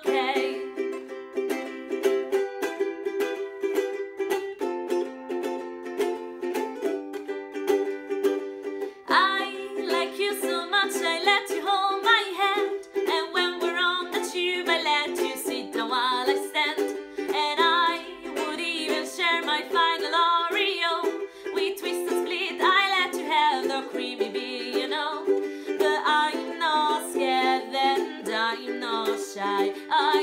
okay. I like you so much, I let you hold my hand, and when we're on the tube I let you sit down while I stand, and I would even share my final Oreo. We twist and split, I let you have the creamy bee, you know, but I'm not scared and I'm not shy.